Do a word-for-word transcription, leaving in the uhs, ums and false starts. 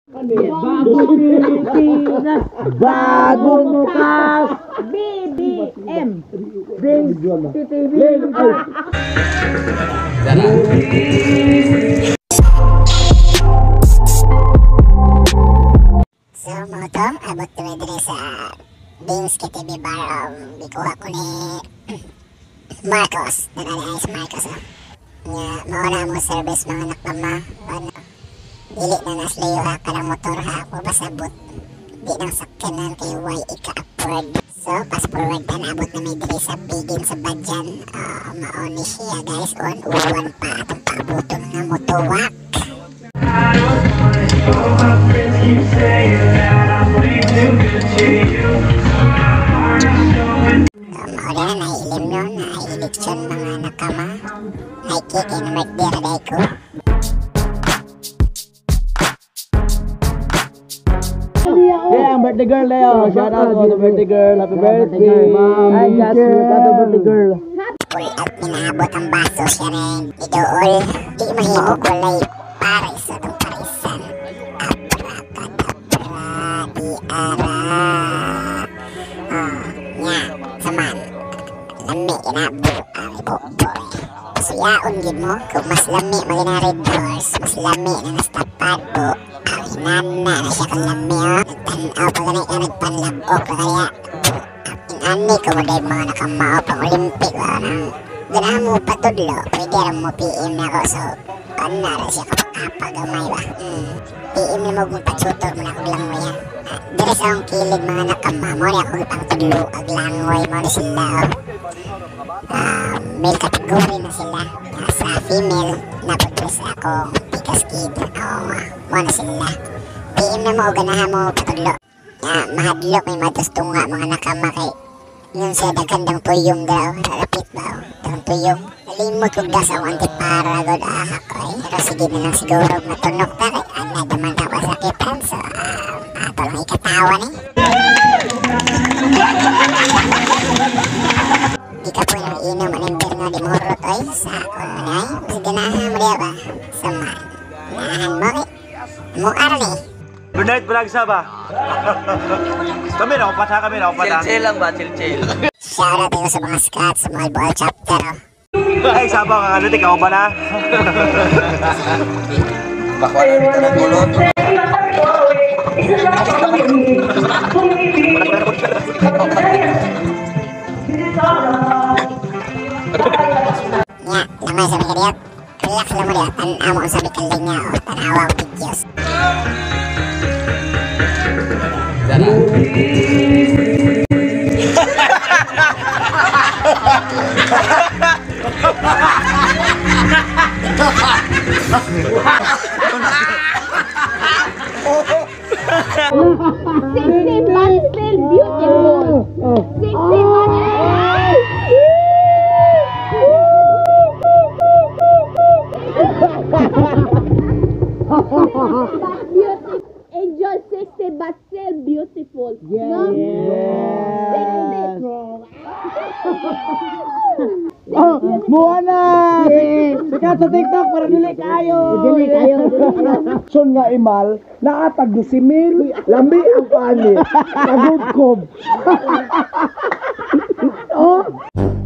Pilipinas, bagong bukas, B B M, Bings T T V. So mga tom, abot kami diri sa Bings K T V bar. Bikuha ko ni Marcos, nangyayari si Marcos. Nga, mauna mo service mga nakama. Ano? Dili na naslayo ha ka ng motor ha ako basabot. Di nang sakyanan kay Y ika-upward. So, fast forward na naabot na may diri sa Bigin sa Badyan. Uh, mauni siya guys on. Uwan pa atong paaboton nga motowak. Mauna na naiilim nyo na eleksyon mga nakama. Naiki kay na mag-dira day ko. Yeah, ang birthday girl Leo. Shout out to the birthday girl. Happy birthday, ma'am. Hi, just you got the birthday girl. Pull out inaabot ang baso siya rin. Idool, di mahimog walay pares sa itong parisan. Abra, di ara. Oh, nya, saman. Lami, inabo, ang iboboy. Pasuyaon gid mo, kung mas lami, magina red doors. Mas lami na nastapad po. Nana na siya kang lami o. Nagtanaw pa ganay ka nagpanlabok na kaya. Inani ko mo dahil mga nakamao pang Olympic o nang ganahan mo patudlo. Pwede rin mo P M na ko so panara siya kapag-apagamay ba. Hmm. P M na mo kung patsutor mo na kong langoy ha. Dere sa akong kilid mga nakama mo na akong pang tudlo ag langoy mo na sila o. Uh, male category na sila. Uh, sa female napagpres akong pikas kid. Oo, mo na sila. P M na mo o ganahan mo patudlo. Uh, mahadlok may matustunga mga nakama kay yun siya dagandang tuyong daw. Nalapit ba o? Dagang tuyong. Nalimot kong gas ang antipara god ahak ko eh. Pero sige na lang siguro matunok na kay ana daman na ko sakitan. So, uh, ato lang ikatawan eh. Di ka po nang inom alimber nga di mohurot oy. Sa akong manay. Kasi ganahan mo diya ba? Sama. Ganahan mo kay. Mo arni. Good night, vlog Saba. Kami na, upat ha, kami na, upat ha. Chill-chill lang ba? Chill-chill. Shoutout ko sa mga scouts sa mga ball chapter. Ay, Saba, kang ano, ikaw ba na? Bakwa na dito ng tulot. Nya, lamay sa mga diyak. Relax lang mo diyak. Tanaw mo sa bikaling niya o tanawa ang videos. Sixty months still beautiful. Sixty months. Beautiful. Angel sixty but still beautiful. Yeah. No? Yes. sixty. Oh, muha na! Sikat sa TikTok para dili kayo! Dili kayo! Son nga imal, naatag do si Mil, lambi ang pani, kagubkob. Oh!